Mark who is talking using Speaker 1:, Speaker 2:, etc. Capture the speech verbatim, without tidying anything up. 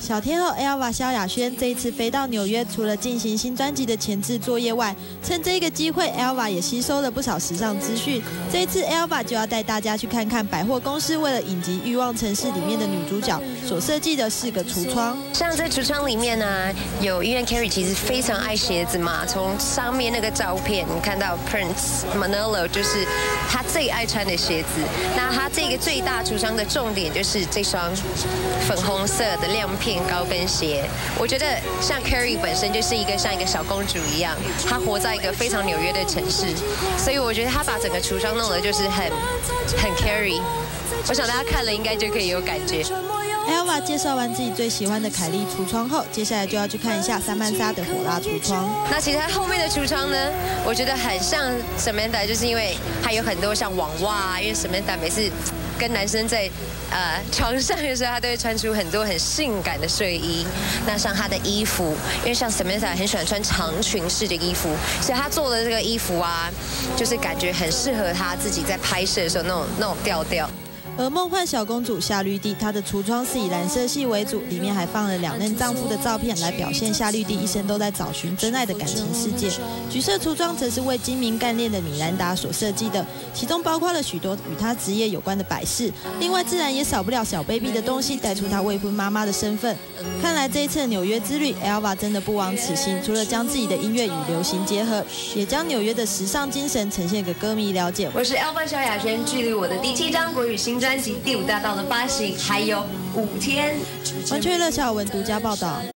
Speaker 1: 小天后 Elva 萧亚轩这一次飞到纽约，除了进行新专辑的前置作业外，趁这个机会 ，Elva 也吸收了不少时尚资讯。这一次 Elva 就要带大家去看看百货公司为了影集《欲望城市》里面的女主角所设计的四个橱窗。
Speaker 2: 像在橱窗里面呢，有因为 Carrie 其实非常爱鞋子嘛，从上面那个照片你看到 Prince Manolo 就是他最爱穿的鞋子。那他这个最大橱窗的重点就是这双粉红色的亮片高跟鞋。我觉得像 Carrie 本身就是一个像一个小公主一样，她活在一个非常纽约的城市，所以我觉得她把整个橱窗弄得就是很很 Carrie。我想大家看了应该就可以有感觉。
Speaker 1: Elva 介绍完自己最喜欢的凯莉橱窗后，接下来就要去看一下三曼莎的火辣橱窗。
Speaker 2: 那其实它后面的橱窗呢，我觉得很像 Samantha， 就是因为它有很多像网袜，因为 Samantha 每次跟男生在呃床上的时候，她都会穿出很多很性感的睡衣。那像她的衣服，因为像 Samantha 很喜欢穿长裙式的衣服，所以她做的这个衣服啊，就是感觉很适合她自己在拍摄的时候那种那种调调。
Speaker 1: 而梦幻小公主夏绿蒂，她的橱窗是以蓝色系为主，里面还放了两任丈夫的照片，来表现夏绿蒂一生都在找寻真爱的感情世界。橘色橱窗则是为精明干练的米兰达所设计的，其中包括了许多与她职业有关的摆饰，另外自然也少不了小 baby 的东西，带出她未婚妈妈的身份。看来这一次的纽约之旅 ，Elva 真的不枉此行，除了将自己的音乐与流行结合，也将纽约的时尚精神呈现给歌迷了解。
Speaker 3: 我是 Elva 萧亚轩，距离我的第七张国语新专辑《第五大道》的发行还有五天。
Speaker 1: 完全乐小文独家报道。